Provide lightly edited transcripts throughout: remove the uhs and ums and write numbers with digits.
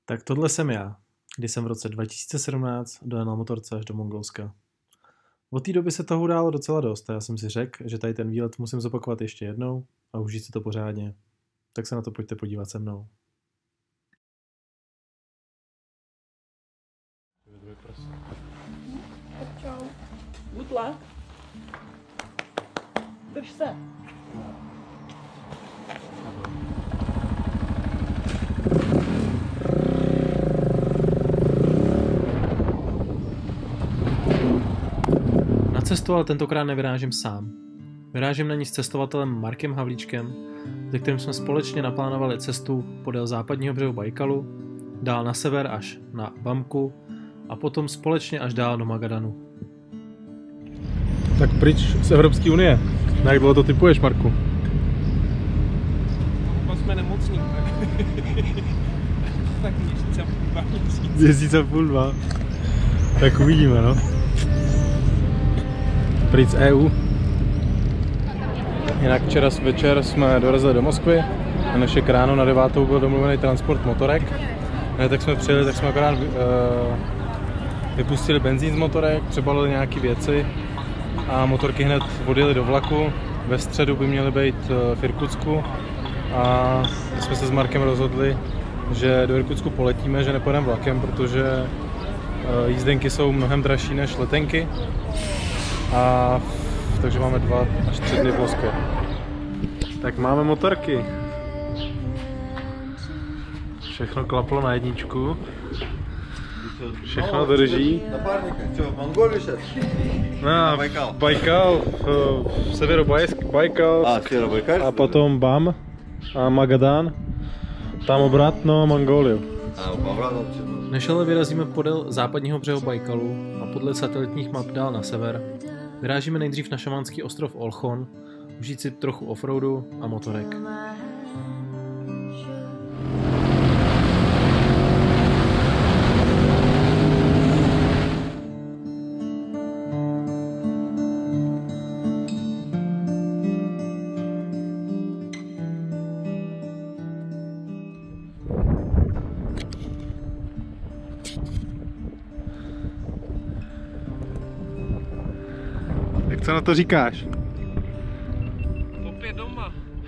Tak tohle jsem já, kdy jsem v roce 2017 dojel na motorce až do Mongolska. Od té doby se toho událo docela dost a já jsem si řekl, že tady ten výlet musím zopakovat ještě jednou a užít si to pořádně. Tak se na to pojďte podívat se mnou. Tak čau. Good luck. Drž se. Na cestu ale tentokrát nevyrážím sám. Vyrážím na ní s cestovatelem Markem Havlíčkem, se kterým jsme společně naplánovali cestu podél západního břehu Bajkalu, dál na sever až na Bamku a potom společně až dál do Magadanu. Tak pryč z Evropské unie. Na jak dlouho to typuješ, Marku? Oba jsme nemocní, tak měsíc a půl, 2 měsíce. Měsíc a půl, 2. Tak uvidíme, no. Pryč z EU. Jinak včera večer jsme dorazili do Moskvy. Na dnešek ráno na 9. byl domluvený transport motorek. Tak jsme přijeli, tak jsme akorát vypustili benzín z motorek, přebalili nějaké věci a motorky hned odjeli do vlaku. Ve středu by měly být v Irkutsku a jsme se s Markem rozhodli, že do Irkutsku poletíme, že nepojedeme vlakem, protože jízdenky jsou mnohem dražší než letenky. Takže máme 2 až 3 dny v Moskvě. Tak máme motorky. Všechno klaplo na jedničku. Všechno drží. No, Bajkal, Severobajkal a potom Bam a Magadan. Tam obratno Mongolii. Než ale vyrazíme podél západního břehu Bajkalu a podle satelitních map dál na sever, vyrážíme nejdřív na šamanský ostrov Olchon, užít si trochu offroadu a motorek. Jak co na to říkáš? Opět doma.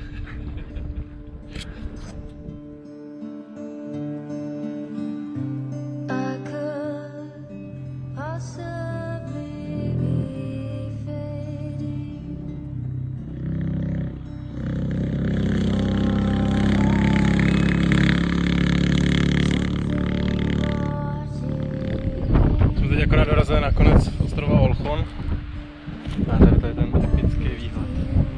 Jsme teď akorát dorazili na konec ostrova Olchon. A tady to je ten typický výhled.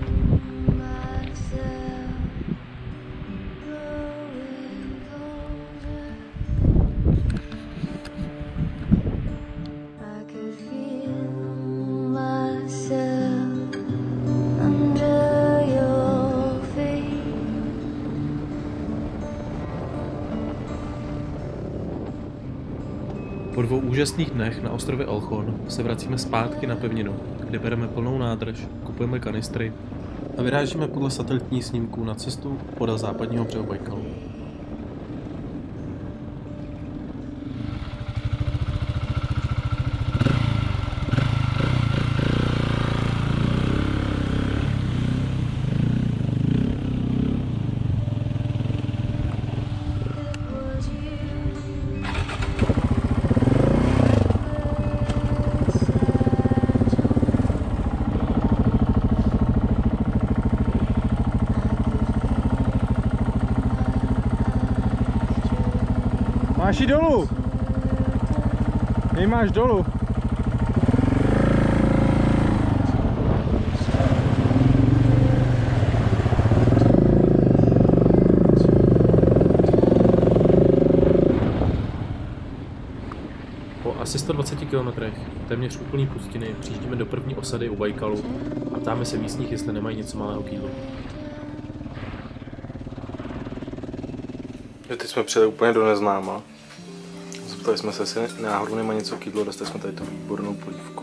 Po 2 úžasných dnech na ostrově Olchon se vracíme zpátky na pevninu, kde bereme plnou nádrž, kupujeme kanistry a vyrážíme podle satelitních snímků na cestu podél západního břehu Bajkalu. Máš ji dolů! Jej máš dolů! Po asi 120 kilometrech, téměř úplný pustiny, přijíždíme do první osady u Bajkalu a ptáme se místních, jestli nemají něco malého k jídlu. Teď jsme přijeli úplně do neznáma. Zeptali jsme se, jestli náhodou nemá něco k jídlu, dostali jsme tady tu výbornou polívku.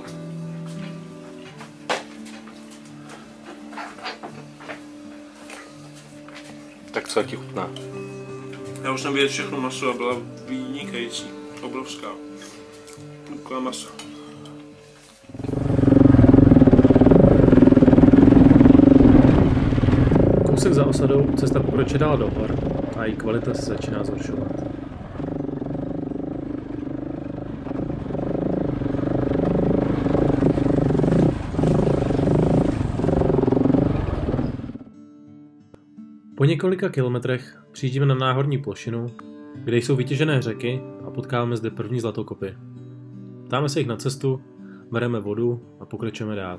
Tak co, jak ti chutná? Já už jsem věděl všechno maso a byla vynikající, obrovská. Taková masa. Kousek za osadou cesta pokračuje dál do hor a její kvalita se začíná zhoršovat. Po několika kilometrech přijíždíme na náhorní plošinu, kde jsou vytěžené řeky a potkáváme zde první zlatokopy. Ptáme se jich na cestu, bereme vodu a pokračujeme dál.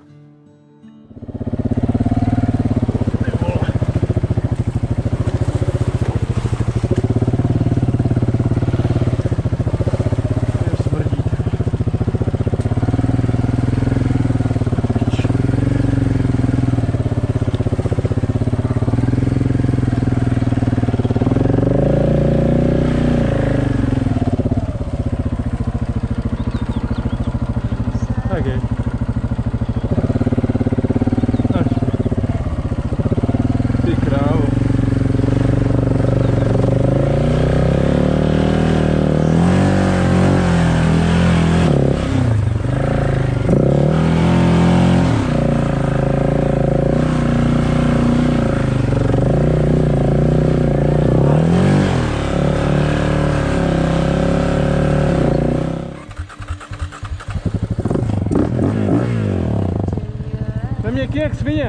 Měkký jak svině.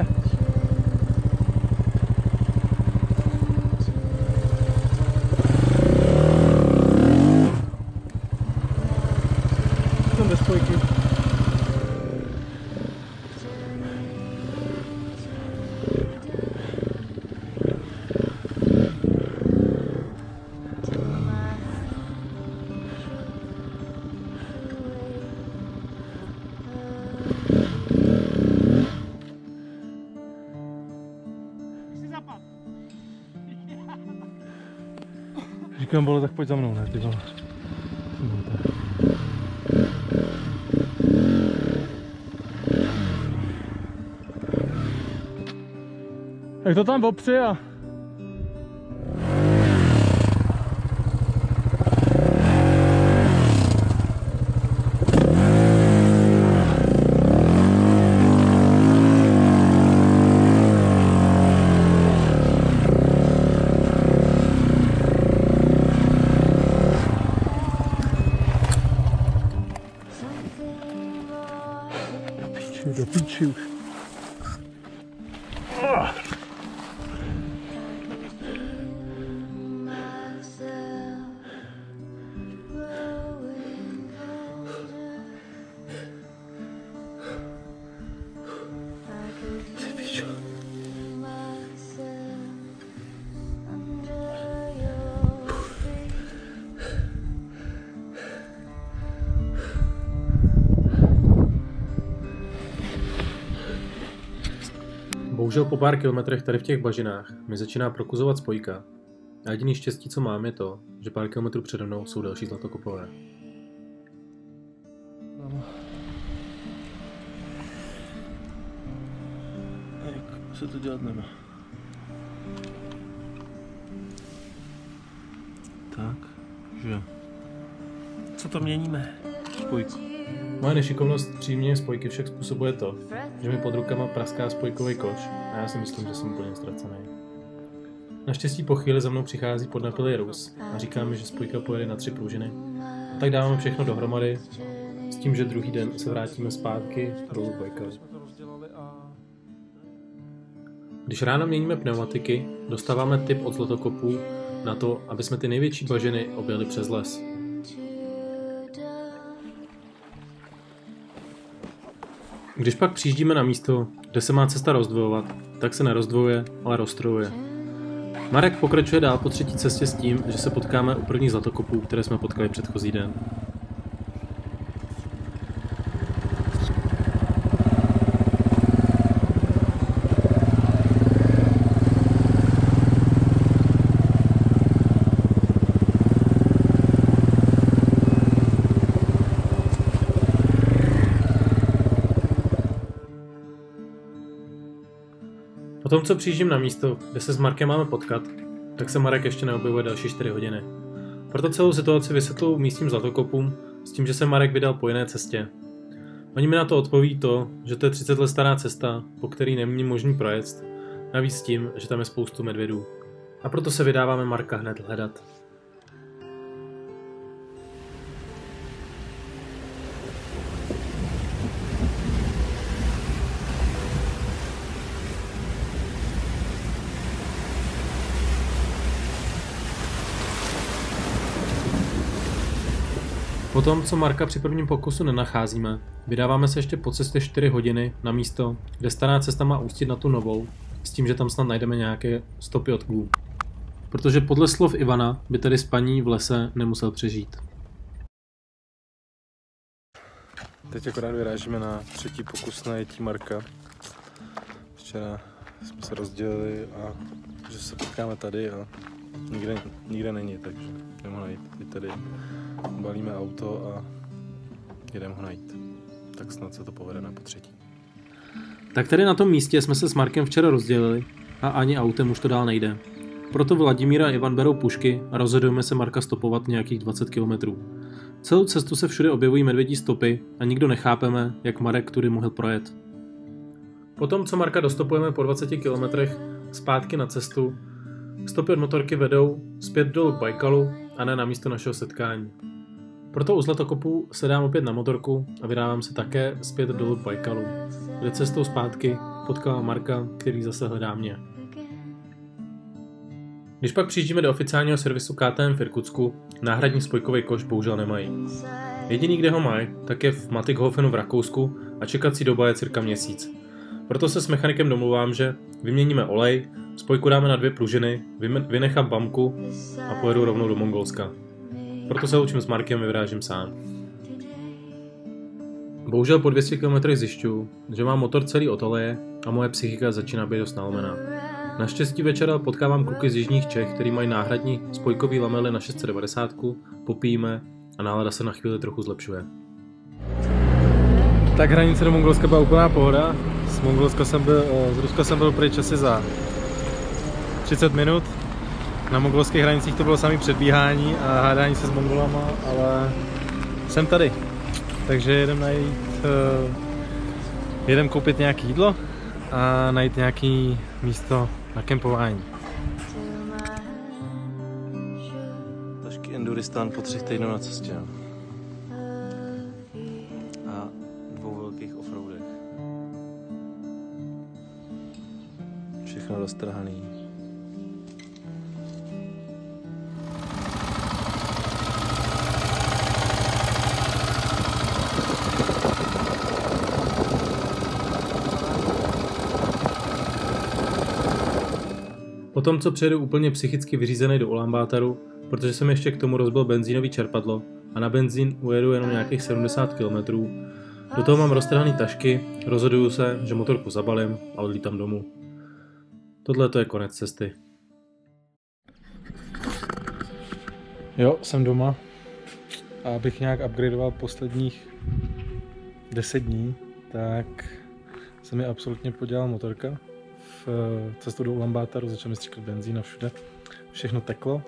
Jsem bez spojky. Říkám, vole, tak pojď za mnou, ne, ty vole. Tak to tam opři a... Do píči už. Bohužel po pár kilometrech tady v těch bažinách mi začíná prokuzovat spojka a jediný štěstí, co mám, je to, že pár kilometrů přede mnou jsou další zlatokopové. Jak se to dělat nemá. Tak, že... Co to měníme? Spojku. Moje nešikovnost při měně spojky však způsobuje to, že mi pod rukama praská spojkový koš a já si myslím, že jsem úplně ztracený. Naštěstí po chvíli za mnou přichází podnapilý Rus a říká mi, že spojka pojede na 3 pružiny. A tak dáváme všechno dohromady s tím, že druhý den se vrátíme zpátky dolů Bajkalu. Když ráno měníme pneumatiky, dostáváme tip od zlatokopů na to, aby jsme ty největší bažiny objeli přes les. Když pak přijíždíme na místo, kde se má cesta rozdvojovat, tak se nerozdvojuje, ale roztrojuje. Marek pokračuje dál po třetí cestě s tím, že se potkáme u prvních zlatokopů, které jsme potkali předchozí den. Potom, co přijíždím na místo, kde se s Markem máme potkat, tak se Marek ještě neobjevuje další 4 hodiny. Proto celou situaci vysvětluji místním zlatokopům s tím, že se Marek vydal po jiné cestě. Oni mi na to odpoví to, že to je 30 let stará cesta, po který není možný projet, navíc s tím, že tam je spoustu medvědů. A proto se vydáváme Marka hned hledat. Potom, co Marka při prvním pokusu nenacházíme, vydáváme se ještě po cestě 4 hodiny na místo, kde stará cesta má ústit na tu novou, s tím, že tam snad najdeme nějaké stopy od klů. Protože podle slov Ivana by tady spaní v lese nemusel přežít. Teď akorát vyrážíme na 3. pokus na jetí Marka. Včera jsme se rozdělili a že se potkáme tady a nikde není, takže jdeme ho najít. I tady balíme auto a jdeme ho najít. Tak snad se to povede na potřetí. Tak tady na tom místě jsme se s Markem včera rozdělili a ani autem už to dál nejde. Proto Vladimír a Ivan berou pušky a rozhodujeme se Marka stopovat nějakých 20 km. Celou cestu se všude objevují medvědí stopy a nikdo nechápeme, jak Marek tudy mohl projet. Potom, co Marka dostopujeme po 20 km zpátky na cestu, stopy od motorky vedou zpět dolů k Bajkalu a ne na místo našeho setkání. Proto u Zlatokopu sedám opět na motorku a vydávám se také zpět dolů k Bajkalu, kde cestou zpátky potkávám Marka, který zase hledá mě. Když pak přijíždíme do oficiálního servisu KTM v Irkutsku, náhradní spojkový koš bohužel nemají. Jediný, kde ho mají, tak je v Mattighofenu v Rakousku a čekací doba je cirka měsíc. Proto se s mechanikem domluvám, že vyměníme olej, spojku dáme na 2 pružiny, vynechám bamku a pojedu rovnou do Mongolska. Proto se loučím s Markem a vyrážím sám. Bohužel po 200 km zjišťuju, že mám motor celý od oleje a moje psychika začíná být dost nalomená. Naštěstí večer potkávám kluky z jižních Čech, který mají náhradní spojkový lamely na 690, popijíme a nálada se na chvíli trochu zlepšuje. Tak hranice do Mongolska byla úplná pohoda. Z Ruska jsem byl pryč asi za 30 minut. Na mongolských hranicích to bylo samý předbíhání a hádání se s Mongolama, ale jsem tady. Takže jedem koupit nějaké jídlo a najít nějaké místo na kempování. Tašky Enduristán po 3 týdnů na cestě. A 2 velkých offroadech. Všechno roztrhaný. Potom, co přijedu úplně psychicky vyřízený do Ulaanbátaru, protože jsem ještě k tomu rozbil benzínový čerpadlo a na benzín ujedu jenom nějakých 70 km, do toho mám roztrhaný tašky, rozhoduju se, že motorku zabalím a odlítám domů. Tohle to je konec cesty. Jo, jsem doma. A abych nějak upgradeoval posledních 10 dní, tak se mi absolutně podělala motorka. V cestu do Ulaanbátaru začal mi stříkat benzín a všude. Všechno teklo.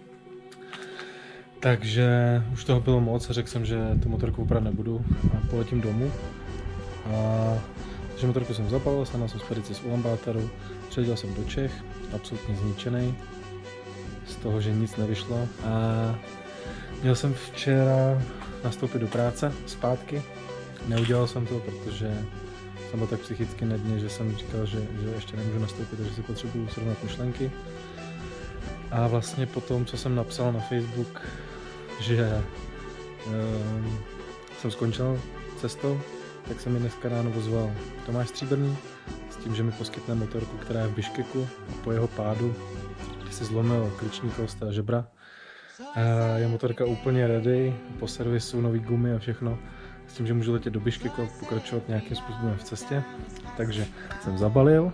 Takže už toho bylo moc a řekl jsem, že tu motorku opravdu nebudu a poletím domů. Takže motorku jsem zapalil, sanal jsem spedici z Ulaanbátaru, přiletěl jsem do Čech, absolutně zničený z toho, že nic nevyšlo. A měl jsem včera nastoupit do práce zpátky. Neudělal jsem to, protože jsem byl tak psychicky na dně, že jsem říkal, že ještě nemůžu nastoupit, takže si potřebuju srovnat myšlenky. A vlastně po tom, co jsem napsal na Facebook, že jsem skončil cestou, tak se mi dneska ráno ozval Tomáš Stříbrný s tím, že mi poskytne motorku, která je v Biškeku a po jeho pádu, když si zlomil klíční kost a žebra. Je motorka úplně ready, po servisu, nový gumy a všechno. S tím, že můžu letět do Biškeku a pokračovat nějakým způsobem v cestě. Takže jsem zabalil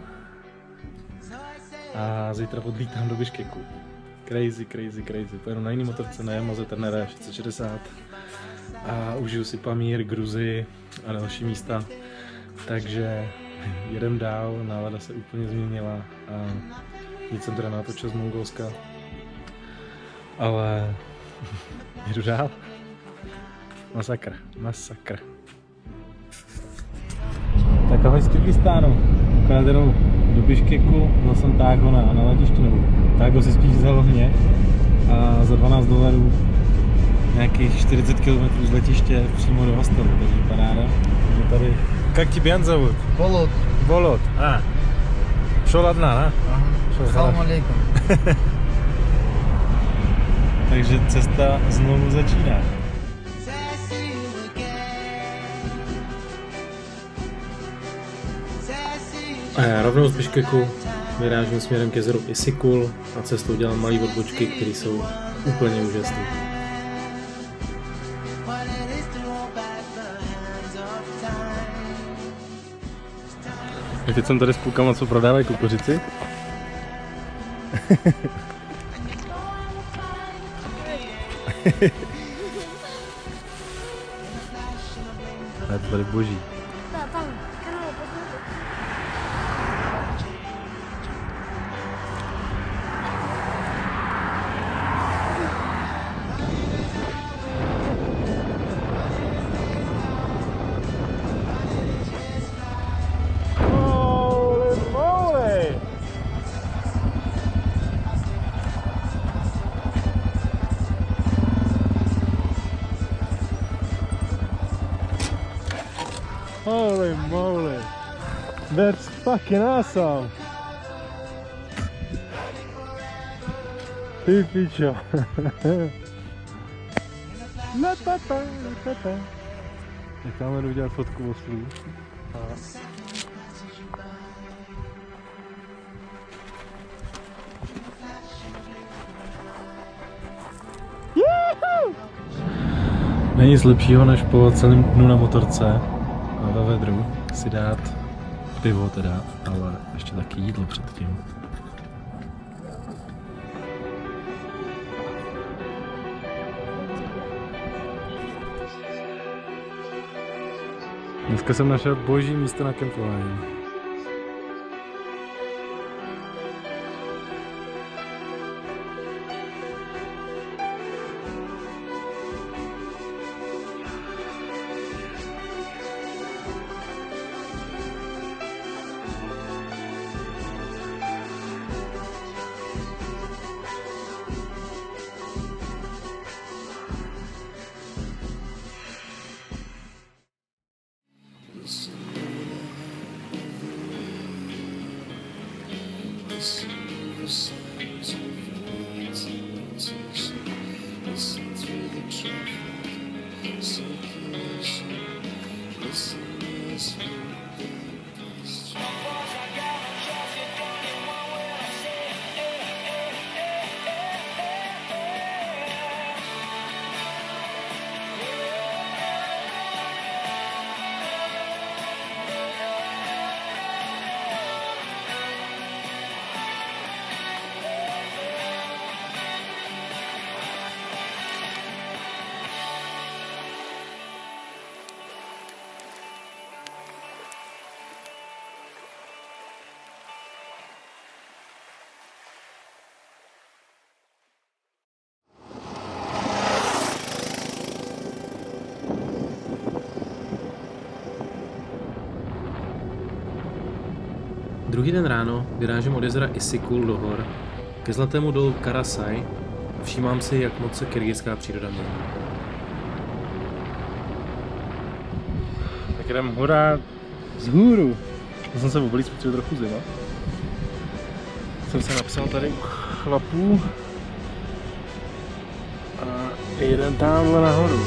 a zítra odlítám do Biškeku. Crazy. Pojedu na jiný motorce, na Yamaze Ternera 660 a užiju si Pamír, Gruzii a další místa. Takže jedem dál, nálada se úplně změnila a nic jsem teda natočil z Mongolska. Ale jdu dál. Masakr, masakr. Tak ahoj z Kyrgyzstánu. Akorát jenom do Biškeku, vzal jsem Tágo na letišti, nebo Tágo si spíš vzal mě. A za $12 nějakých 40 km z letiště přímo do hostelu, takže paráda. Takže tady... Jak ti Bian zovut? Volod. Volod. Šoladna, ne? Salam alaikum. Takže cesta znovu začíná. A já rovnou z Biškeku vyrážím směrem k jezeru Isikul a cestou dělám malé odbočky, které jsou úplně úžasné. Teď jsem tady s klukama, co prodávají kukuřici. A je to tady boží. Holy moly! That's fucking awesome! Ty pičo! Tak tam jdu udělat fotku oslů. Není nic lepšího, než po celém dnu na motorce a ve vedru si dát pivo teda, ale ještě taky jídlo předtím. Dneska jsem našel boží místo na kempování. Druhý den ráno vyrážím od jezera Isikul do hor ke zlatému dolu Karasaj a všímám si, jak moc se kyrgyzská příroda mění. Tak jdem hora z hůru. To jsem se oblíc, protože trochu zima. Jsem se napsal tady u chlapů a jeden tamhle nahoru.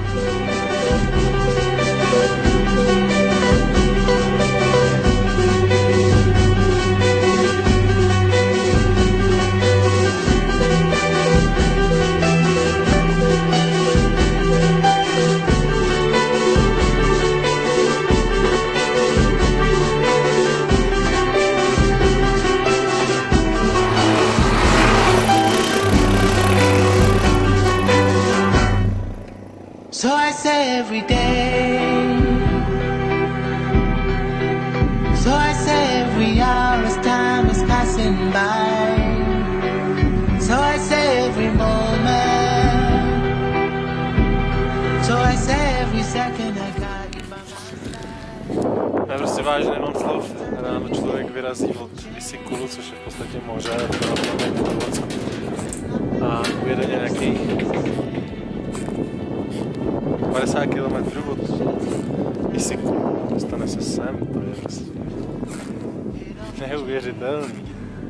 So I say every day, so I say every hour as time is passing by, so I say every moment prostě vážně nemám slov. Ráno člověk vyrazí od Isikulu, což je v podstatě moře, a ujede nějakých 50 km od Isikulu. Dostane se sem, to je prostě neuvěřitelný.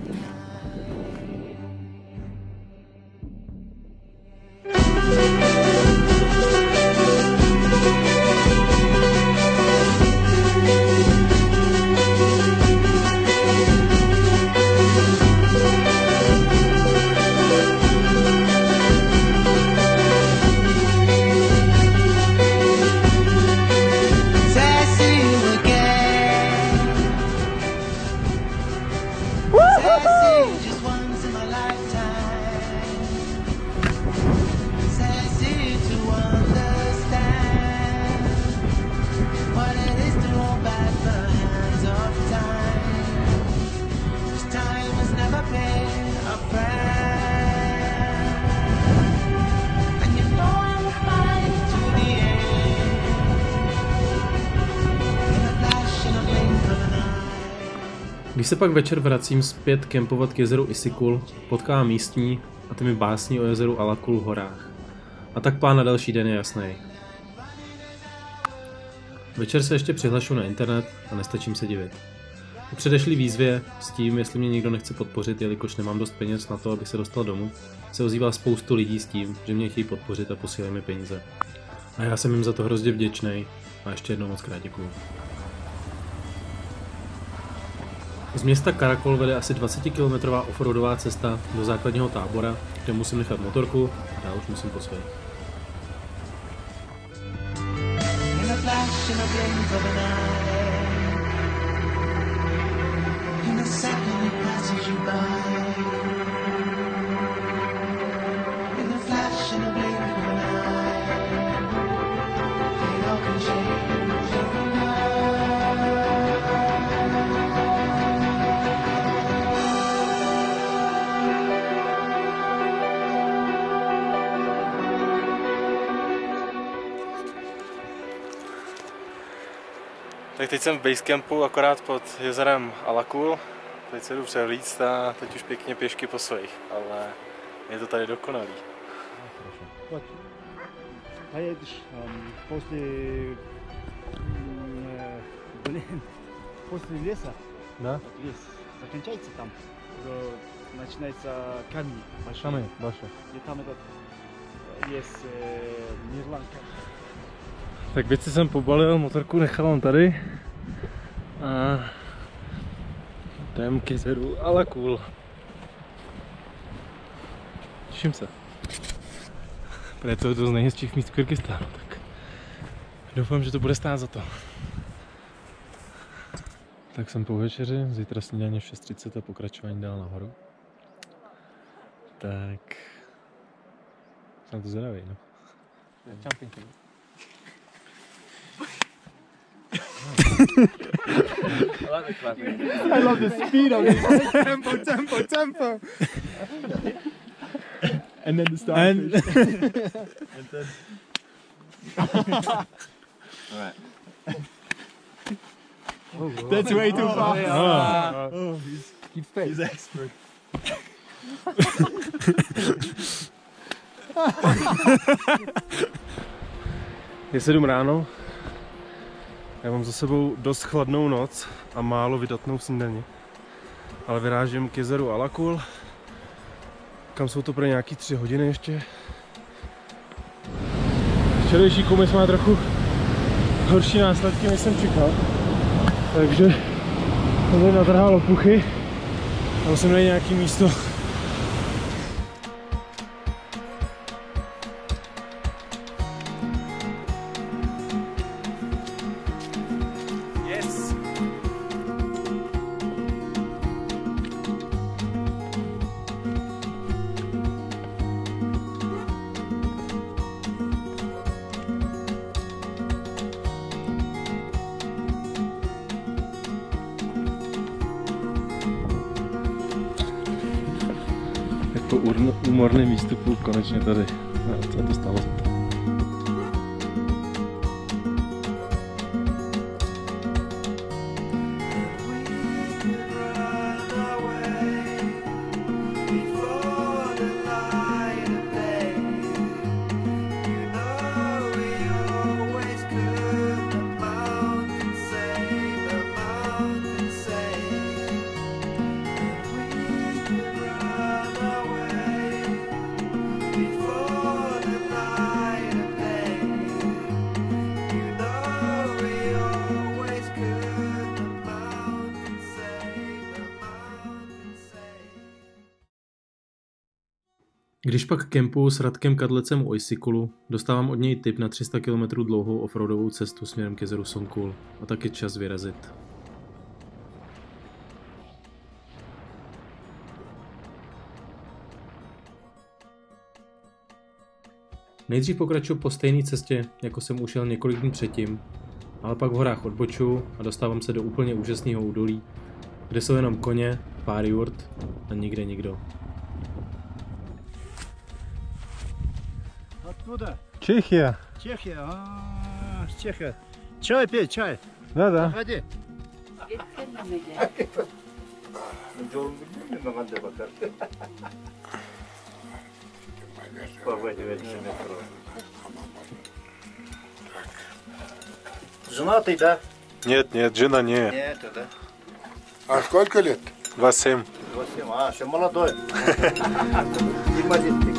Když se pak večer vracím zpět kempovat k jezeru Isikul, potkám místní a ty mi básní o jezeru Alakul v horách. A tak plán na další den je jasný. Večer se ještě přihlašu na internet a nestačím se divit. Po předešlý výzvě s tím, jestli mě někdo nechce podpořit, jelikož nemám dost peněz na to, abych se dostal domů, se ozývá spoustu lidí s tím, že mě chtějí podpořit a posílají mi peníze. A já jsem jim za to hrozně vděčný a ještě jednou moc krát děkuju. Z města Karakol vede asi 20-kilometrová offroadová cesta do základního tábora, kde musím nechat motorku a já už musím po svých. Tak teď jsem v basecampu akorát pod jezerem Alakul. Teď se jdu převlíct a teď už pěkně pěšky po svých, ale je to tady dokonalý. Поедешь после леса, Да? лес заканчивается там, начинается камень большой. Камень большой. И там этот есть Мирланка. Tak věci jsem pobalil, motorku nechal on tady a jdem k jezeru Alakul. Těším se. Protože to je to z nejhezčích míst v Kyrgyzstánu, tak doufám, že to bude stát za to. Tak jsem po večeři, zítra snídaně v 6:30 a pokračování dál nahoru. Tak jsem to zvědavý, no. I love the speed of it. Tempo. And then the starfish. And then... Alright. That's way too fast. He's expert. Je 7 ráno. Já mám za sebou dost chladnou noc a málo vydatnou snídaní. Ale vyrážím k jezeru Alakul, kam jsou to pro nějaký 3 hodiny ještě. Včerejší kumis má trochu horší následky, než jsem čekal. Takže jsem tady natrhal opuchy a musím najít nějaké místo. Po úmorném výstupu konečně tady. A to stálo za to. Když pak kempuju s Radkem Kadlecem u Icykulu, dostávám od něj tip na 300 km dlouhou offroadovou cestu směrem k jezeru Songkhul a tak je čas vyrazit. Nejdřív pokračuju po stejné cestě, jako jsem ušel několik dní předtím, ale pak v horách odbočuju a dostávám se do úplně úžasného údolí, kde jsou jenom koně, pár jurt a nikde nikdo. Откуда? Чехия. Чехия. Чехия. Чай пей, чай. Да. Заходи. Женатый, да? Нет, жена не. Нет, да. А сколько лет? 27. 8. Еще молодой. Депозит.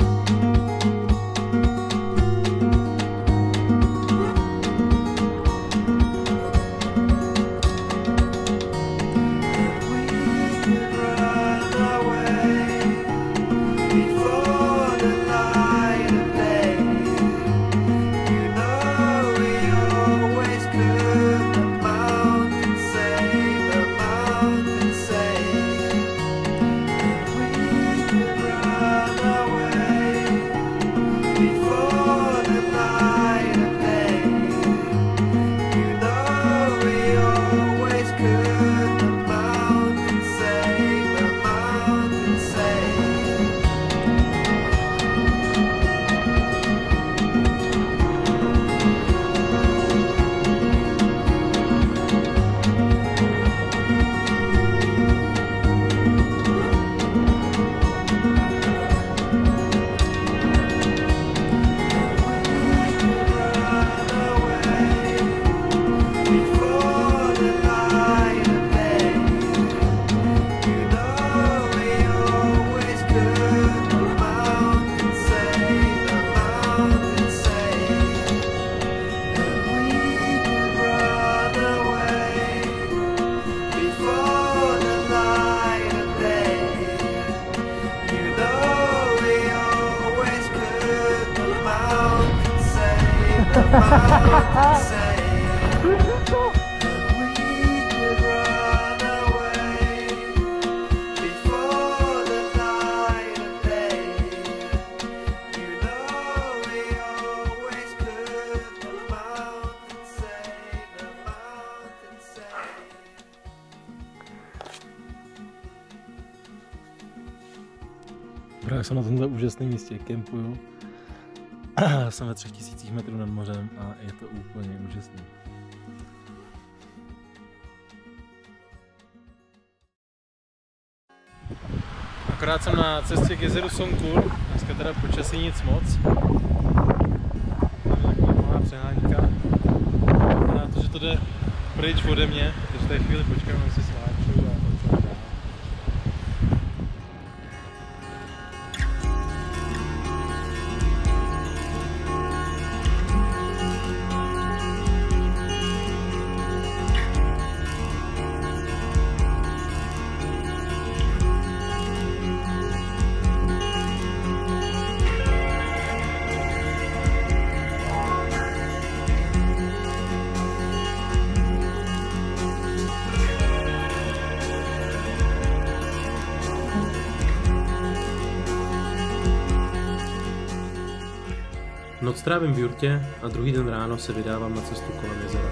Právě jsem na tomhle úžasném místě, kempuju. Jsem ve 3000 metrů nad mořem a je to úplně úžasný. Akorát jsem na cestě k jezeru Songkhul, dneska teda počasí nic moc. Tam je taková malá přehánka. Na to, že to jde pryč ode mě, takže tady chvíli počkám, si sváču a to dál. Noc trávím v jurtě a druhý den ráno se vydávám na cestu kolem jezera.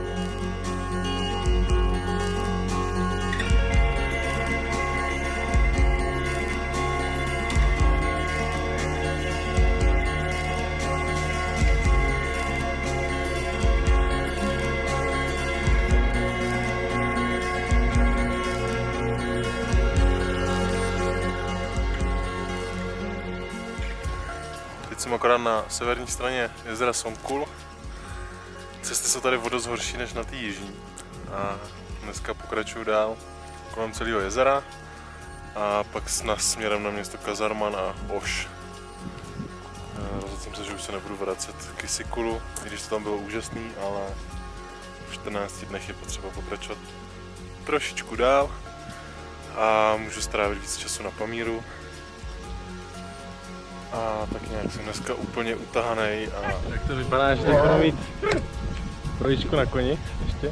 Teď jsem akorát na severní straně jezera Songkhul. Cesty jsou tady o dost horší než na té jižní. A dneska pokračuju dál kolem celého jezera a pak směrem na město Kazarman a Oš. Rozhodl jsem se, že už se nebudu vracet k Icykulu, i když to tam bylo úžasný, ale v 14 dnech je potřeba pokračovat trošičku dál a můžu strávit víc času na Pamíru. A tak nějak jsem dneska úplně utahanej a jak to vypadá, že teď budu mít trojičku na koni ještě.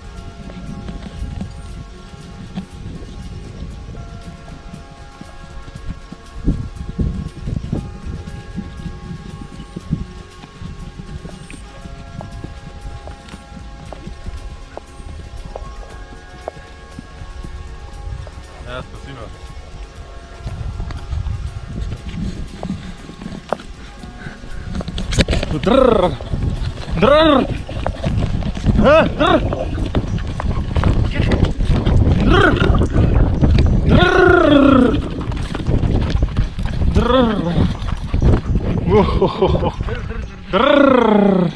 Já, spasибо. Drrr! Drrr! Drrr! Drrr! Drrr! Drrr! Wohohoho! Drrr!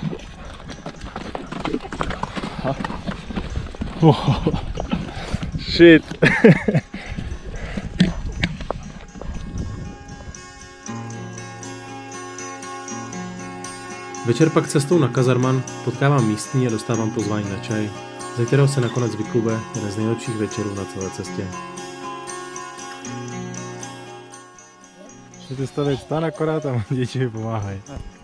Wohoho! Shit! Večer pak cestou na Kazarman potkávám místní a dostávám pozvání na čaj, ze kterého se nakonec vyklube jeden z nejlepších večerů na celé cestě. Ty tady stán akorát a děti mi pomáhají.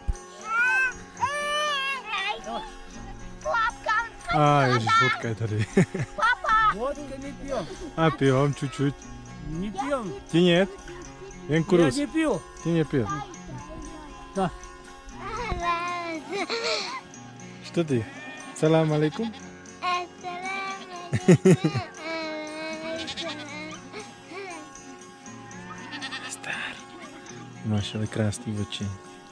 Ježiš, vodka je tady. Vodka не пьем. A pijom, čučuť. Не пьем. Ti нет? Jen Я kurus. не пью. Ti nepiju. Da. Što ty? Salam alaikum? Máš ale krásný oči.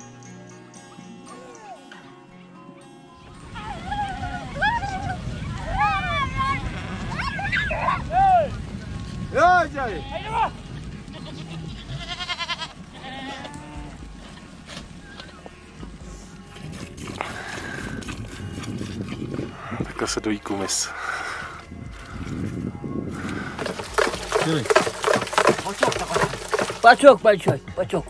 Takhle se dojí kumis. Бачок большой, бачок.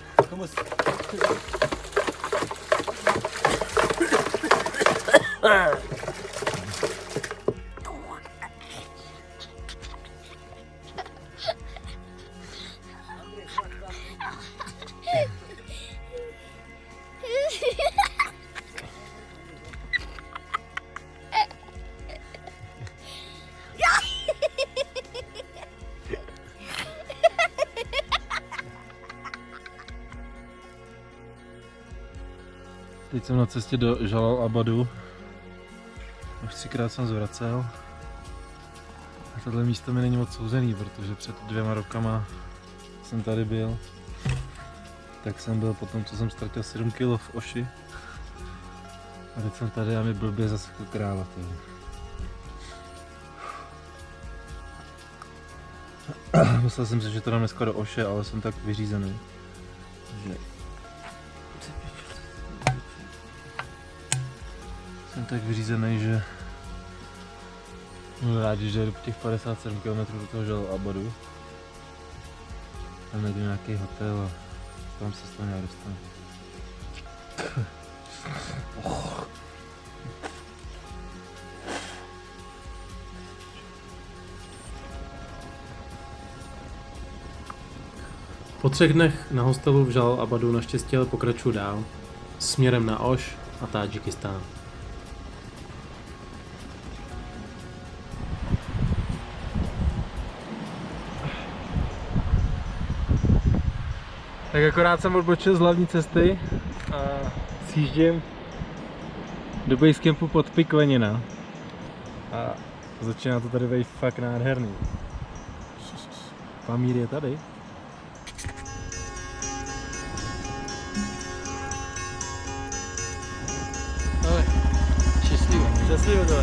Teď jsem na cestě do Jalalabadu. Už 3krát jsem zvracel. A tohle místo mi není moc souzený, protože před 2 rokama jsem tady byl. Tak jsem byl potom, co jsem ztratil 7 kg v oši. A teď jsem tady a mi blbě zasekl kráva. Myslel jsem si, že to dám dneska do oše, ale jsem tak vyřízený, že budu rád, že jdu po těch 57 km do toho Jalalabadu. Tam najdu nějaký hotel a tam se z toho nějak dostanu. Po 3 dnech na hostelu v Jalalabadu naštěstí ale pokračuju dál, směrem na Oš a Tádžikistán. Tak akorát jsem odbočil z hlavní cesty a sjíždím do basecampu pod Piklenina. A začíná to tady být fakt nádherný. Pamír je tady. Ahoj. Šťastlivo tohle.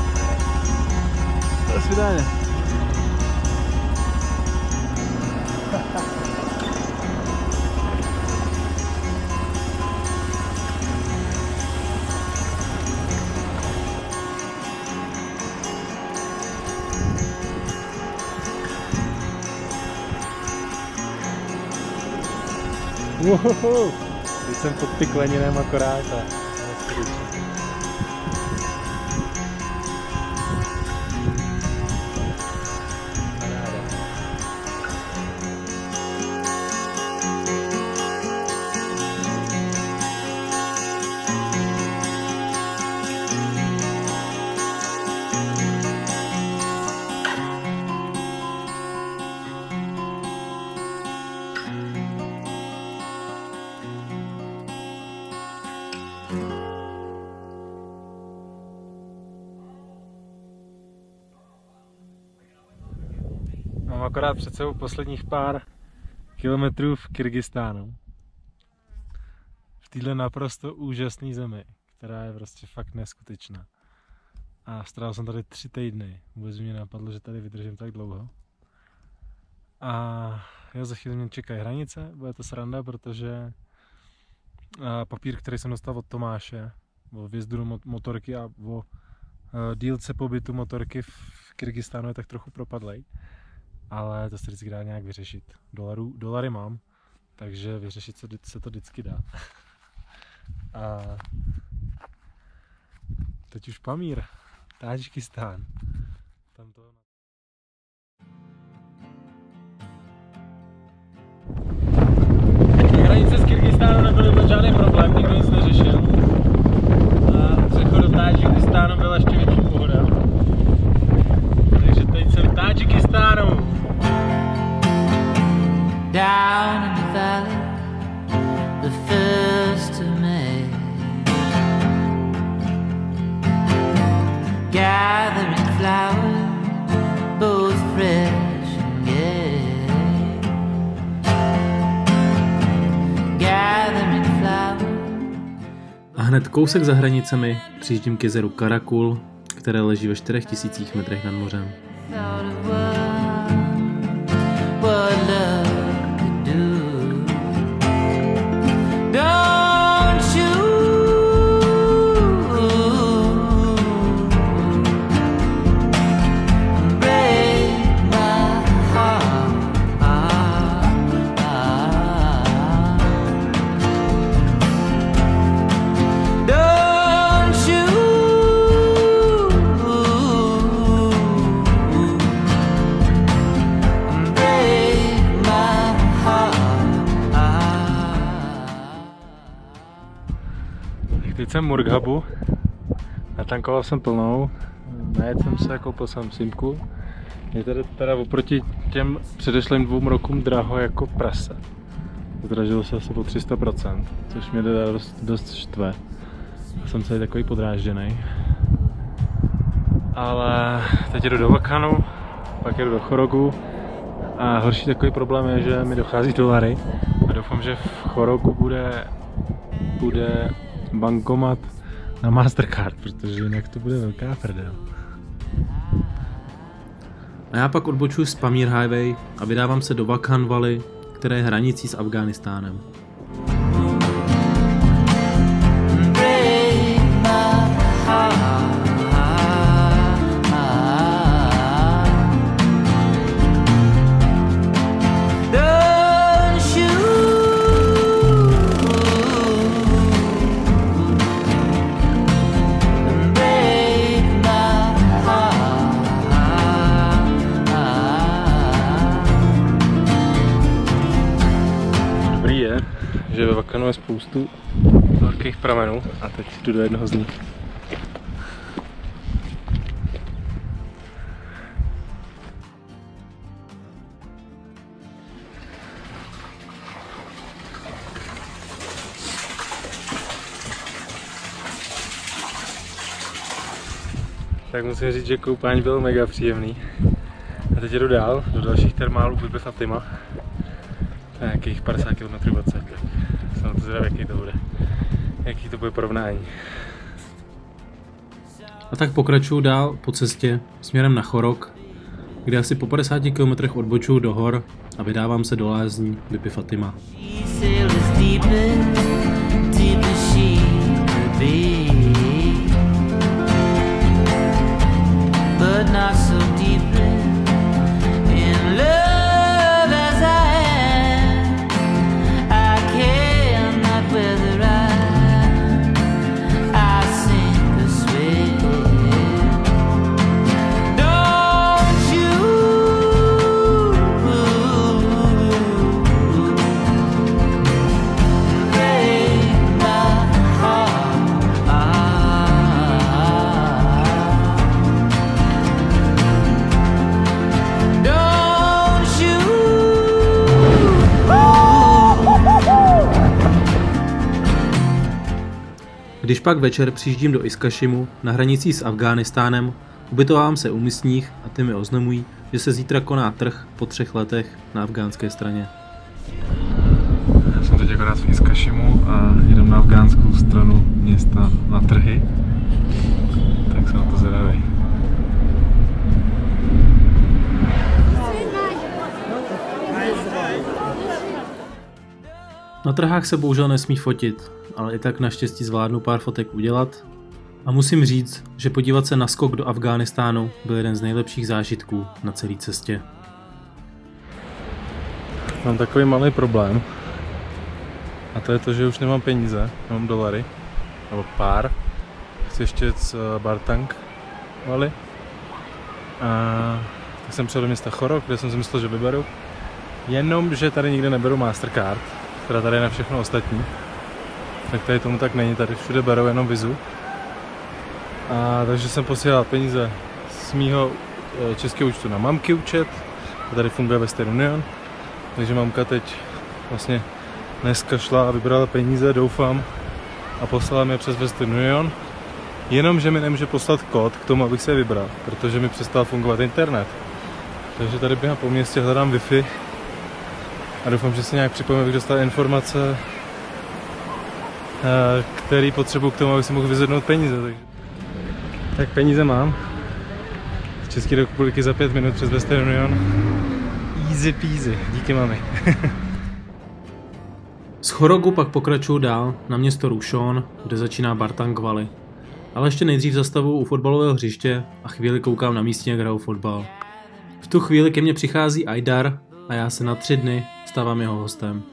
Do svidání. Wow. Teď jsem pod Pikleninem akorát a Mám akorát před sebou posledních pár kilometrů v Kyrgyzstánu. V téhle naprosto úžasné zemi, která je prostě fakt neskutečná. A strávil jsem tady 3 týdny. Vůbec mě napadlo, že tady vydržím tak dlouho. A jo, za chvíli mě čekají hranice, bude to sranda, protože papír, který jsem dostal od Tomáše, o vjezdu do motorky a o dílce pobytu motorky v Kyrgyzstánu je tak trochu propadlej. Ale to se vždycky dá nějak vyřešit. Dolary mám, takže vyřešit se to vždycky dá. A teď už Pamír, Tádžikistán. Tam to... Hranice s Kyrgyzstánem nebyly vůbec žádný problém, nikdo nic neřešil. A přechod do Tádžikistánu byla ještě větší pohoda. Takže teď jsem v Tádžikistánu. Down in the valley, the 1st of May, gathering flowers, both fresh and gay, gathering flowers. A hned kousek za hranicemi přijíždím k jezeru Karakul, které leží ve 4000 metrech nad mořem. Teď jsem v Murghabu, natankoval jsem plnou, najedl jsem se, koupil jsem simku. Je tady teda oproti těm předešlým 2 rokům draho jako prase. Zdražilo se asi o 300%, což mě teda dost štve. Jsem celý takový podrážděný. Ale teď jdu do Vakanu, pak jdu do Chorogu a horší takový problém je, že mi dochází dolary a doufám, že v Chorogu bude bankomat na Mastercard, protože jinak to bude velká prdel. A já pak odbočuji z Pamír Highway a vydávám se do Vakhan Valley, které je hranicí s Afghánistánem. Že ve Vakhanu je spoustu velkých pramenů a teď jdu do jednoho z nich. Tak musím říct, že koupání bylo mega příjemný. A teď jdu dál, do dalších termálů Bibi Fatima. To je nějakých 50 km odsud. Jsem na to zvědav, jaký to bude porovnání. A tak pokračuju dál po cestě směrem na Chorog, kde asi po 50 km odbočuju do hor a vydávám se do lázní Bibi Fatima. Když pak večer přijíždím do Iskašimu na hranicí s Afghánistánem, Ubytovám se u místních a ty mi oznamují, že se zítra koná trh po 3 letech na afgánské straně. Já jsem teď akorát z Kašimu a jdem na afgánskou stranu města na trhy. Tak jsem na to zvědavý. Na trhách se bohužel nesmí fotit, ale i tak naštěstí zvládnu pár fotek udělat. A musím říct, že podívat se na skok do Afghánistánu byl jeden z nejlepších zážitků na celé cestě. Mám takový malý problém. A to je to, že už nemám peníze, mám dolary. Nebo pár. Chci ještě jet z Bartang Valley. A tak jsem přijel do města Choro, kde jsem si myslel, že vyberu. Jenomže tady nikde neberu Mastercard, která tady je na všechno ostatní. Tak tady tomu tak není, tady všude berou jenom Vizu. A takže jsem posílal peníze z mýho českého účtu na mamky účet. A tady funguje Western Union. Takže mamka teď vlastně dneska šla a vybrala peníze, doufám, a poslala mi je přes Western Union. Jenomže mi nemůže poslat kód k tomu, abych se je vybral, protože mi přestal fungovat internet. Takže tady běhám po městě, hledám Wi-Fi a doufám, že se nějak připomenu, abych dostal informace, který potřebuji k tomu, abych si mohl vyzvednout peníze. Tak peníze mám. Z České republiky za 5 minut přes Western Union. Easy peasy, díky mami. Z Chorogu pak pokračuju dál na město Rušon, kde začíná Bartang Valley. Ale ještě nejdřív zastavuju u fotbalového hřiště a chvíli koukám na místě, jak hrajou fotbal. V tu chvíli ke mně přichází Aidar a já se na 3 dny stávám jeho hostem.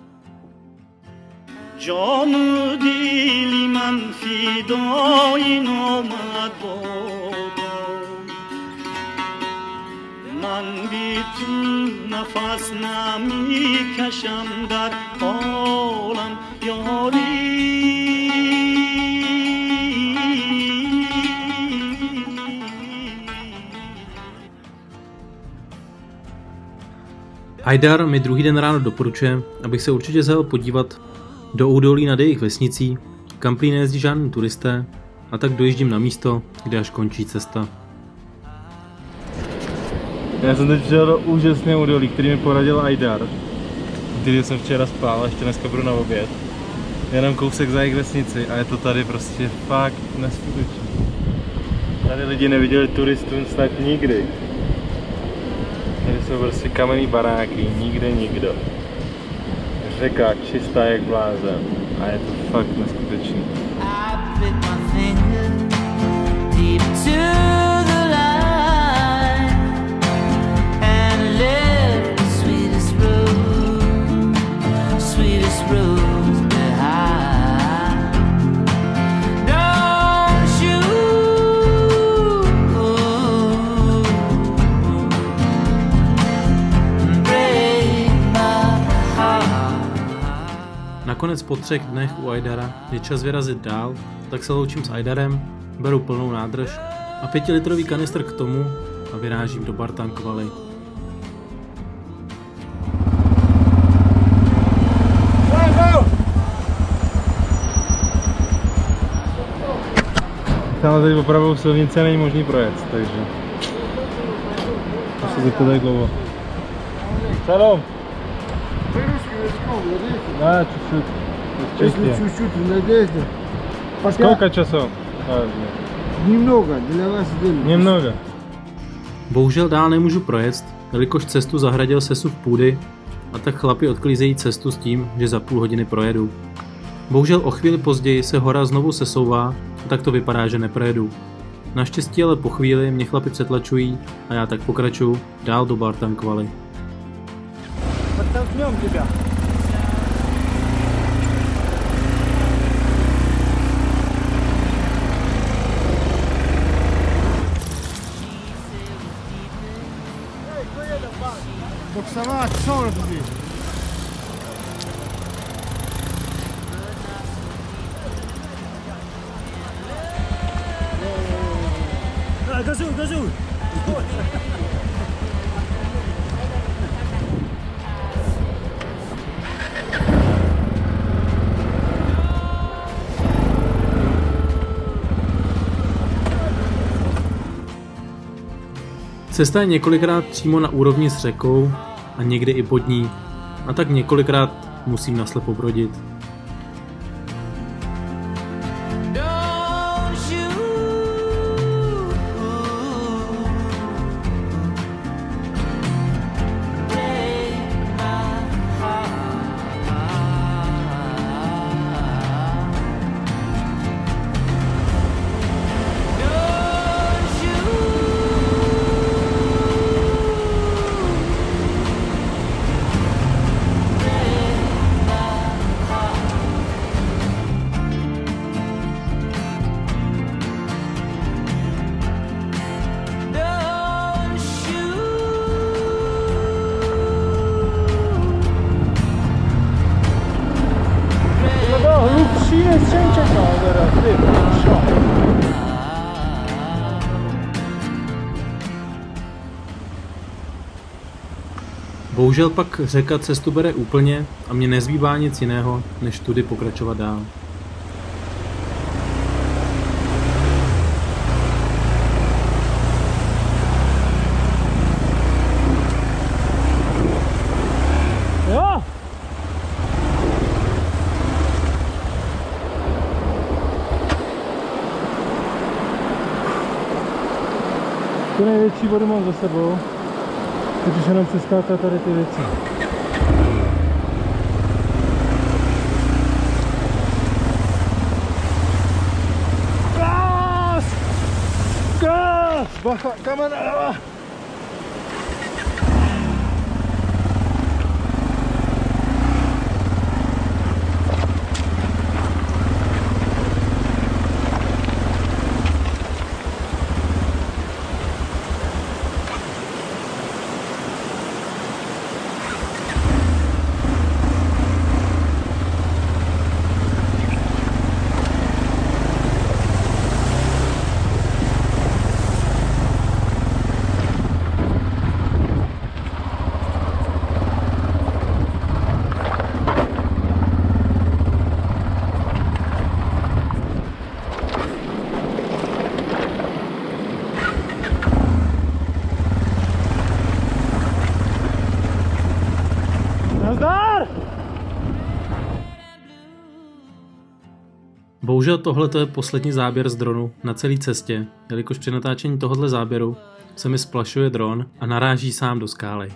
جان دلی من فدای نامت بابا من بی تو نفس نمی کشم در عالم یاری Aidar mi druhý den ráno doporučuje, abych se určitě zajel podívat do údolí nad jejich vesnicí, kam prý nejezdí žádní turisté, a tak dojíždím na místo, kde až končí cesta. Já jsem teď přijel do úžasného údolí, který mi poradil Aidar, který jsem včera spál a ještě dneska budu na oběd. Jenom kousek za jejich vesnici a je to tady prostě fakt neskutečné. Tady lidi neviděli turistů snad nikdy. Tady jsou prostě kamenný baráky, nikde nikdo. Řeka čistá jak blázen a je to fakt neskutečný. Nakonec po 3 dnech u Aidara je čas vyrazit dál, tak se loučím s Aidarem, beru plnou nádrž a 5-litrový kanistr k tomu a vyrážím do Bartang Valley. Tam tady opravdu silnice není možný projet, takže to se zeptat tak dlouho. Salam! Да, чуть-чуть. Если чуть-чуть в надежде. Сколько часов? Немного, для вас Немного. Bohužel dál nemůžu projet, jelikož cestu zahradil sesuv půdy a tak chlapi odklízejí cestu s tím, že za půl hodiny projedu. Bohužel o chvíli později se hora znovu sesouvá a tak to vypadá, že neprojedu. Naštěstí ale po chvíli mě chlapi přetlačují a já tak pokračuju dál do Bartang Valley. Подтолкнем тебя. Буксовать, что здесь? Газуй, газуй! Cesta je několikrát přímo na úrovni s řekou a někdy i pod ní, a tak několikrát musím naslepo brodit. Bohužel pak řeka cestu bere úplně a mně nezbývá nic jiného, než tudy pokračovat dál. Jo! Tu největší vodu mám za sebou. Teď už jenom přeskákat tady ty věci. Gás! Gás! Bacha, kamera! Bohužel tohle je poslední záběr z dronu na celé cestě, jelikož při natáčení tohoto záběru se mi splašuje dron a naráží sám do skály.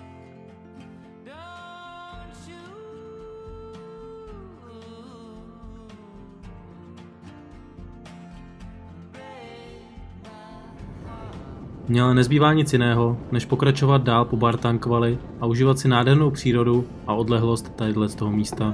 Mně ale nezbývá nic jiného, než pokračovat dál po Bartankvali a užívat si nádhernou přírodu a odlehlost tadyhle z toho místa.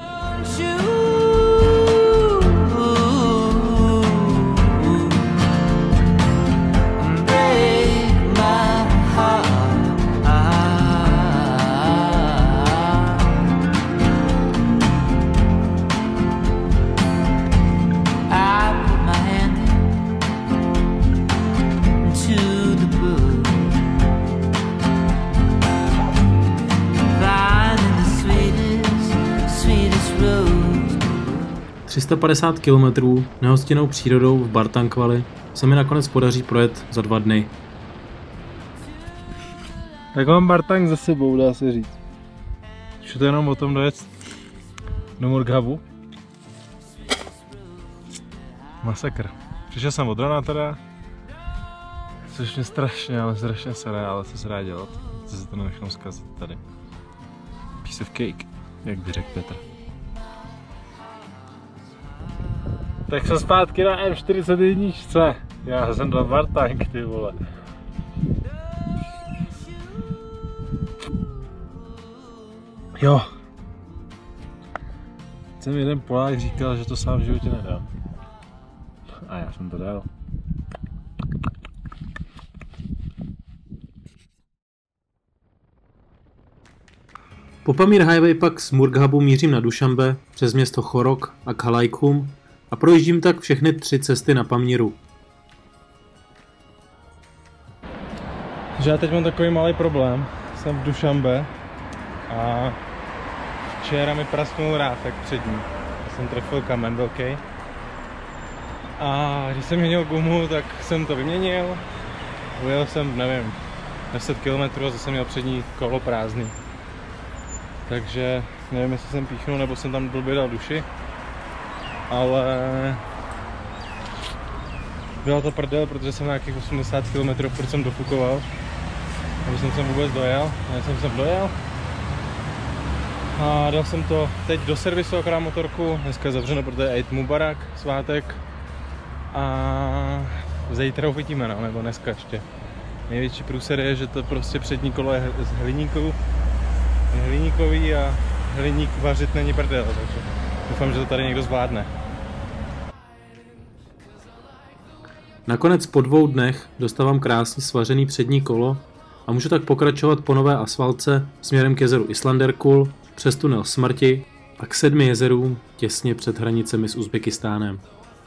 ...350 km nehostinnou přírodou v Bartankvali se mi nakonec podaří projet za 2 dny. Tak mám Bartank za sebou, dá se říct. Už je to jenom o tom dojet do Murghabu. Masakr. Přišel jsem od drona teda, což mě strašně, ale strašně sere, ale co se dá dělat? Co se to nenechám zkazit tady. Piece of cake, jak by řekl Petr. Tak jsem zpátky na M41. Já jsem dal Bartank, ty vole. Jo. Jsem jeden Polák říkal, že to sám v životě nedám. A já jsem to dal. Po Pamir Highway pak z Murghabu mířím na Dušanbe přes město Chorok a Khalaikhum a projíždím tak všechny 3 cesty na Pamíru. Že já teď mám takový malý problém. Jsem v Dušanbe a včera mi prasknul ráfek přední. Já jsem trefil kamen velký. A když jsem měnil gumu, tak jsem to vyměnil. Ujel jsem, nevím, 10 km a zase měl přední kolo prázdný. Takže nevím, jestli jsem píchnul nebo jsem tam blbě dal duši, ale byla to prdel, protože jsem na nějakých 80 km furt jsem dofukoval, aby jsem sem vůbec dojel. Já jsem sem dojel a dal jsem to teď do servisu akorát motorku, dneska je zavřeno, protože je Eid Mubarak, svátek, a zítra uvidíme, no, nebo dneska ještě. Největší průser je, že to prostě přední kolo je z hliníkový a hliník vařit není prdel, takže doufám, že to tady někdo zvládne. Nakonec po 2 dnech dostávám krásně svařený přední kolo a můžu tak pokračovat po nové asfaltce směrem k jezeru Islanderkul, přes tunel Smrti a k 7 jezerům těsně před hranicemi s Uzbekistánem.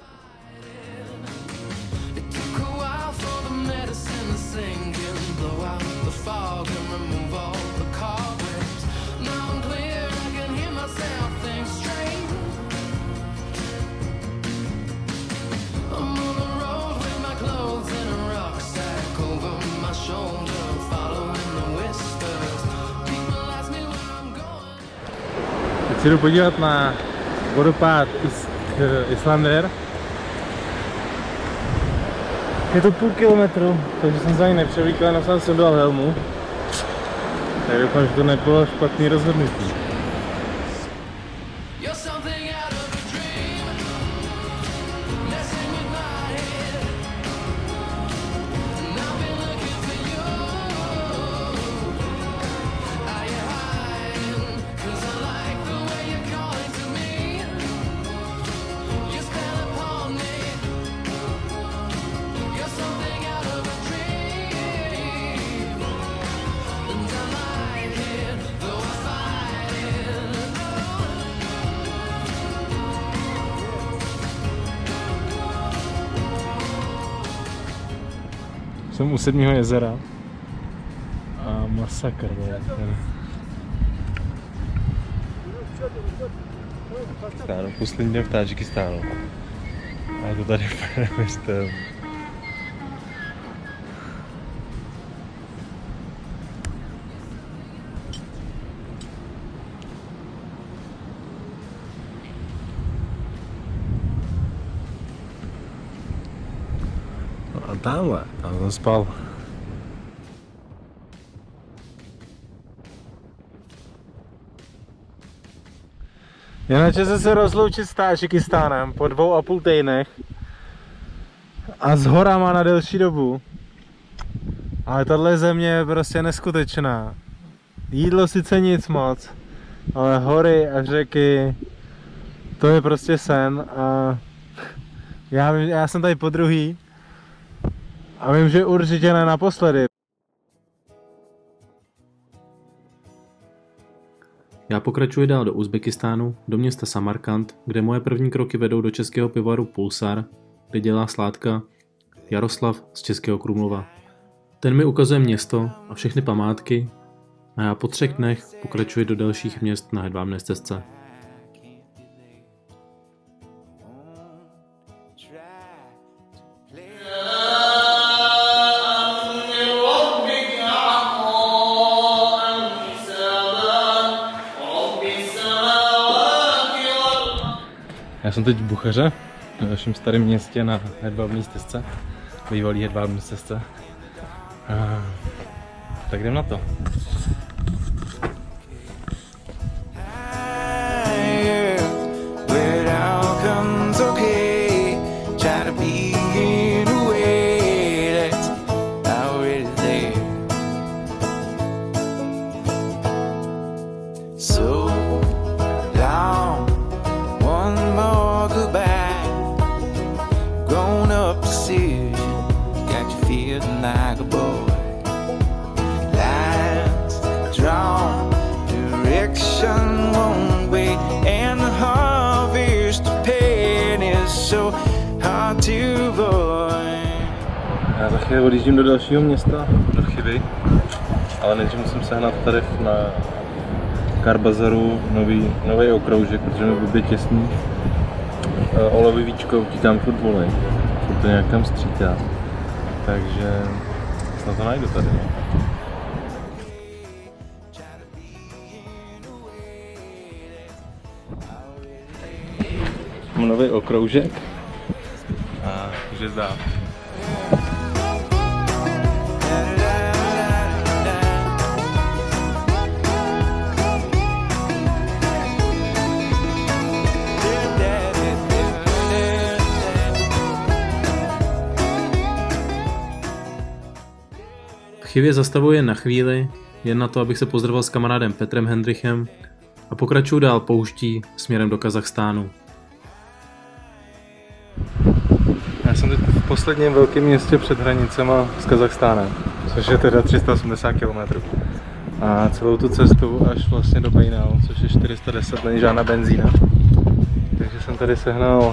Chci jdu podívat na vodopád Islander. Je to půl kilometru, takže jsem se ani nepřevlíkl, jenom jsem dal helmu. Tak doufám, že to nebylo špatný rozhodnutí. Jsem u 7. jezera a masakr, Stánu, poslední den v Tádžikistánu. A je to tady styl. A tamhle, tam jsem spal. Je na čase se rozloučit s Tádžikistánem po 2,5 týdnech a s horama na delší dobu. Ale tahle země je prostě neskutečná. Jídlo sice nic moc, ale hory a řeky, to je prostě sen. A já jsem tady po druhý a vím, že určitě ne naposledy. Já pokračuji dál do Uzbekistánu, do města Samarkand, kde moje první kroky vedou do českého pivovaru Pulsar, kde dělá sládka Jaroslav z Českého Krumlova. Ten mi ukazuje město a všechny památky a já po 3 dnech pokračuji do dalších měst na hedvábné stezce. Já jsem teď v Buchaře, v našem starém městě na hedvábné stezce, bývalý hedvábné stezce. Tak jdem na to. Like a boy, lines drawn, direction one way, and the harvest pain is so hard to avoid. Já za chvíli odjíždím do dalšího města, do Chivy, ale nejdřív musím sehnat tady na Karbazaru nový okroužek, protože mi bude těsný. Olevý víčko utíkám furt volej, furt to nějak tam střítá. Takže snad to najdu tady. Mám nový okroužek a už je zdá. V Chivě zastavuji jen na chvíli, jen na to, abych se pozdravil s kamarádem Petrem Hendrichem a pokračuju dál pouští směrem do Kazachstánu. Já jsem teď v posledním velkém městě před hranicema s Kazachstánem, což je teda 380 km. A celou tu cestu až vlastně do Bejnau, což je 410, není žádná benzína. Takže jsem tady sehnal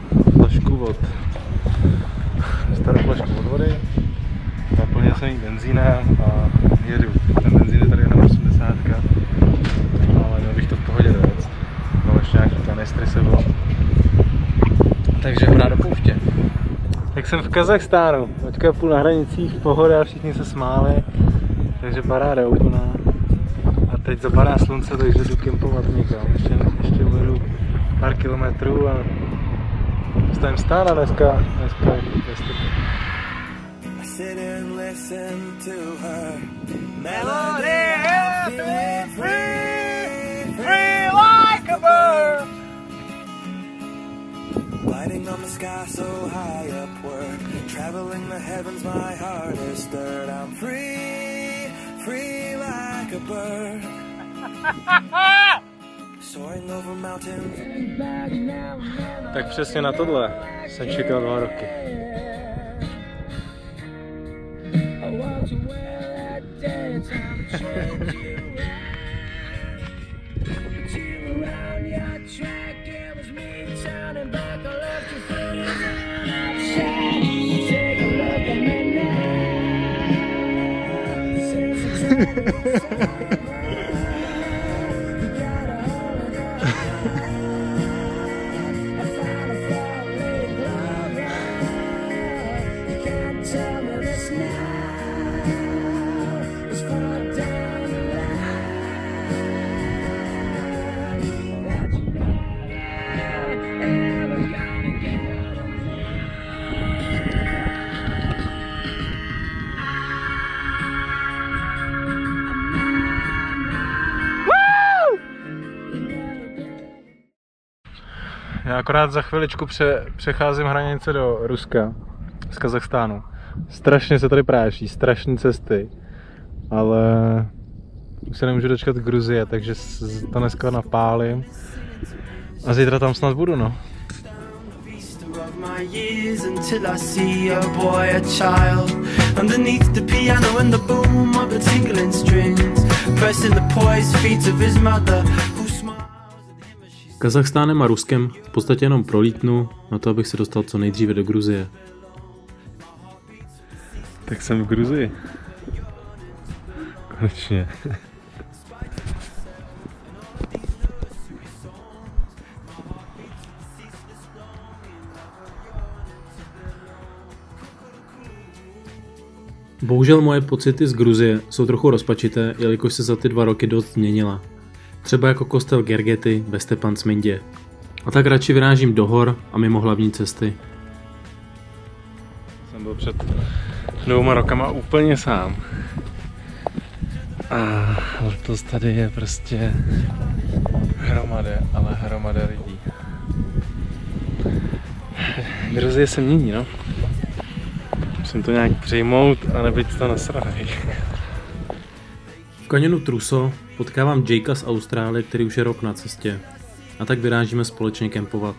starou flašku od vody, naplnil jsem jí benzínem a jedu. Ten benzín je tady na 80, ale měl bych to v pohodě dojet. Mám ještě nějaký kanistry sebou. Takže hurá do pouště. Tak jsem v Kazachstánu, teďka půl na hranicích, pohoda, všichni se smáli, takže paráda úplná. A teď zapadá slunce, takže jdu kempovat někam, ještě uvedu pár kilometrů a stavím stála dneska je stupy. Lighting on the sky so high upward, traveling the heavens, my heart is stirred. I'm free, free like a bird. Soaring over mountains. Tak přesně na tohle jsem čekal 2 roky. Já akorát za chviličku přecházím hranice do Ruska z Kazachstánu. Strašně se tady práší, strašné cesty, ale už se nemůžu dočkat Gruzie, takže to dneska napálím a zítra tam snad budu, no. Kazachstánem a Ruskem v podstatě jenom prolítnu na to, abych se dostal co nejdříve do Gruzie. Tak jsem v Gruzii. Konečně. Bohužel moje pocity z Gruzie jsou trochu rozpačité, jelikož se za ty 2 roky dost změnila. Třeba jako kostel Gergety ve Stepantsmindě. A tak radši vyrážím do hor a mimo hlavní cesty. Jsem byl před 2 rokama úplně sám. A letos tady je prostě hromada lidí. Gruzie se mění, no. Musím to nějak přijmout a nebyt to nasranej. V kaňonu Truso potkávám Jakea z Austrálie, který už je rok na cestě. A tak vyrážíme společně kempovat.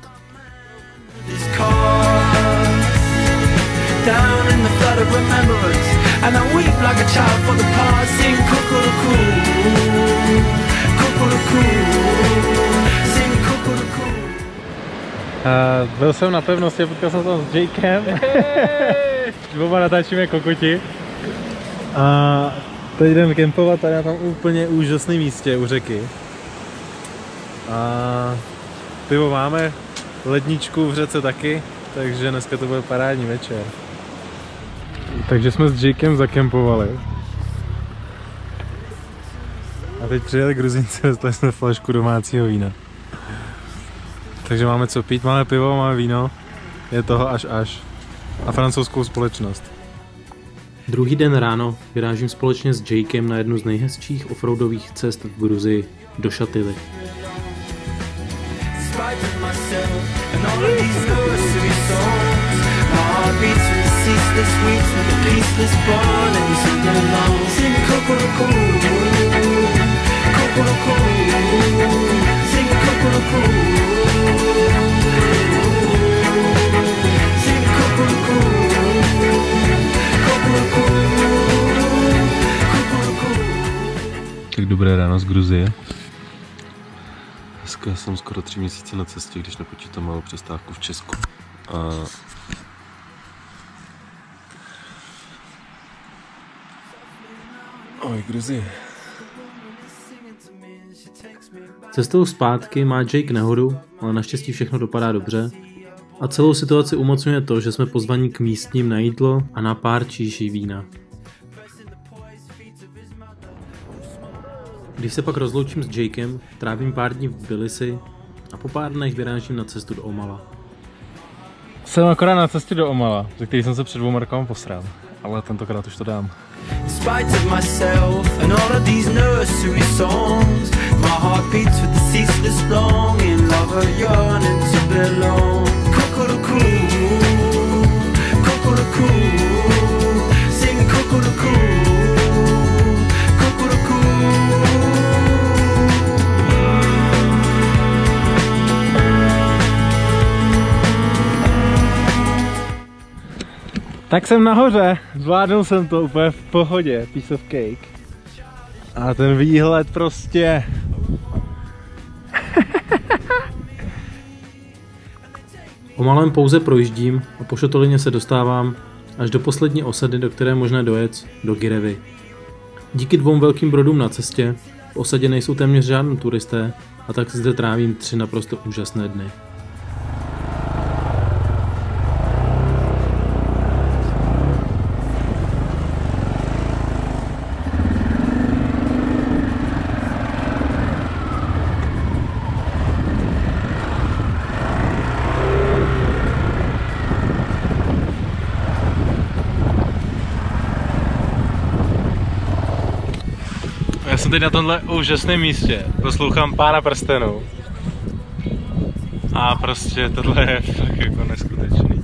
Byl jsem na pevnosti, potkal jsem tam s Jakem. Oba natáčíme kokoti. A teď jdeme kempovat tady na tom úplně úžasném místě u řeky. A pivo máme, ledničku v řece taky, takže dneska to bude parádní večer. Takže jsme s Jakem zakempovali. A teď přijeli Gruzinci, dostali jsme flašku domácího vína. Takže máme co pít, máme pivo, máme víno, je toho až. A francouzskou společnost. Druhý den ráno vyrážím společně s Jakem na jednu z nejhezčích offroadových cest v Gruzii, do Šatily. Tak dobré ráno z Gruzie. Dneska jsem skoro 3 měsíce na cestě, když nepočítám malou přestávku v Česku. Oj, Gruzie. Cestou zpátky má Jake nehodu, ale naštěstí všechno dopadá dobře. A celou situaci umocňuje to, že jsme pozvaní k místním na jídlo a na pár číší vína. Když se pak rozloučím s Jakem, trávím pár dní v Tbilisi a po pár dnech vyrážím na cestu do Omala. Jsem akorát na cestě do Omala, ze který jsem se před 2 rokama posral, ale tentokrát už to dám. Tak jsem nahoře, zvládnul jsem to úplně v pohodě, piece of cake. A ten výhled prostě... Omalem pouze projíždím a po šotolině se dostávám až do poslední osady, do které je možné dojet, do Girevy. Díky 2 velkým brodům na cestě v osadě nejsou téměř žádní turisté a tak zde trávím 3 naprosto úžasné dny. Já jsem teď na tomhle úžasném místě, poslouchám Pána prstenů. A prostě tohle je fakt jako neskutečný.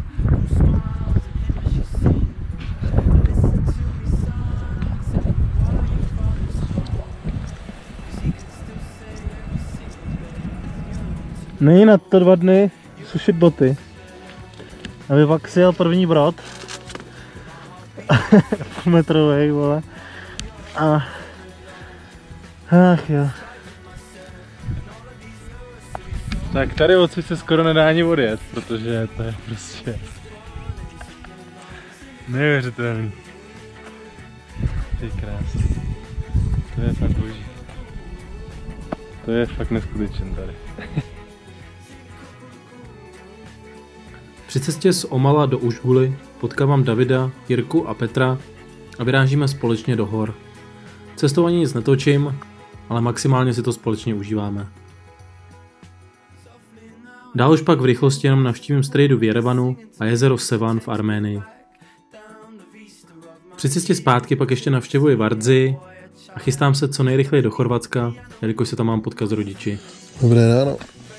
Není na to 2 dny sušit boty. Aby pak si jel první brod. Půlmetrovej, vole. Ach jo. Tak tady odsud se skoro nedá ani odjet, protože to je prostě neuvěřitelný. Ty krásy. To je fakt boží. To je fakt neskutečný tady. Při cestě z Omala do Užguly potkávám Davida, Jirku a Petra a vyrážíme společně do hor. Cestou ani nic netočím, ale maximálně si to společně užíváme. Dál už pak v rychlosti jenom navštívím strejdu v Jerevanu a jezero Sevan v Arménii. Při cestě zpátky pak ještě navštěvuji Vardzi a chystám se co nejrychleji do Chorvatska, jelikož se tam mám potkat s rodiči. Dobré ráno.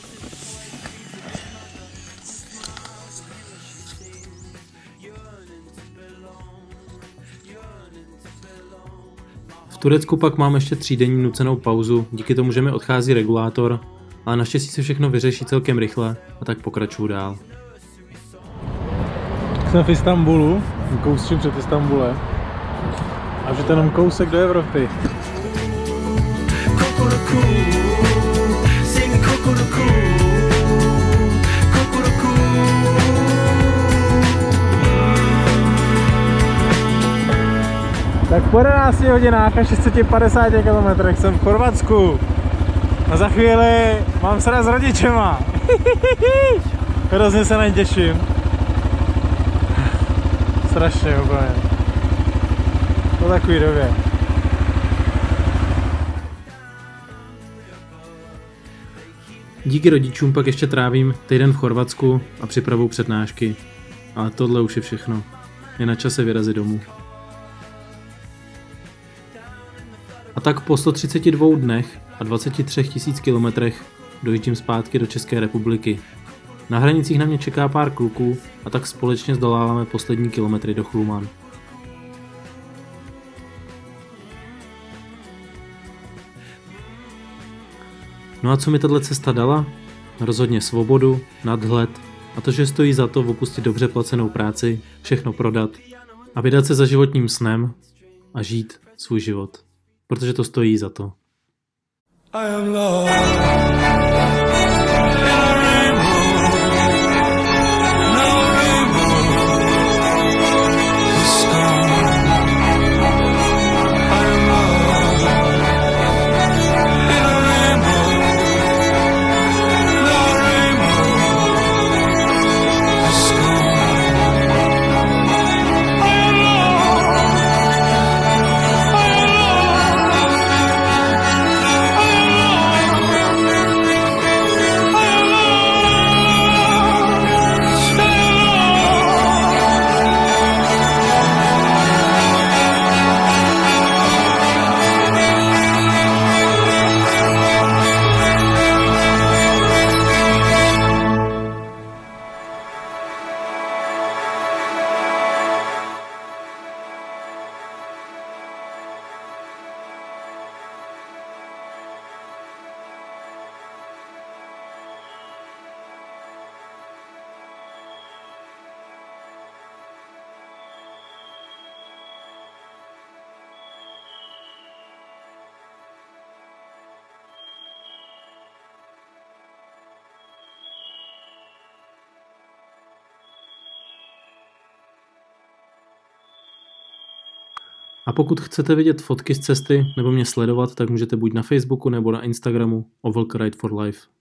V Turecku pak mám ještě 3denní nucenou pauzu, díky tomu, že mi odchází regulátor, ale naštěstí se všechno vyřeší celkem rychle a tak pokračuju dál. Jsem v Istanbulu, kousčím před Istanbulem a že to jenom kousek do Evropy. Tak po 11 hodinách a 650 km jsem v Chorvatsku a za chvíli mám sraz s rodičema. Hrozně se na ně těším. Strašně úplně. Po takový době. Díky rodičům pak ještě trávím týden v Chorvatsku a připravu přednášky. Ale tohle už je všechno. Je na čase vyrazit domů. A tak po 132 dnech a 23 000 kilometrech dojíždím zpátky do České republiky. Na hranicích na mě čeká pár kluků a tak společně zdoláváme poslední kilometry do Chluman. No a co mi tato cesta dala? Rozhodně svobodu, nadhled a to, že stojí za to opustit dobře placenou práci, všechno prodat a vydat se za životním snem a žít svůj život. Protože to stojí za to. I am lost. A pokud chcete vidět fotky z cesty nebo mě sledovat, tak můžete buď na Facebooku nebo na Instagramu Ovelka Ride for Life.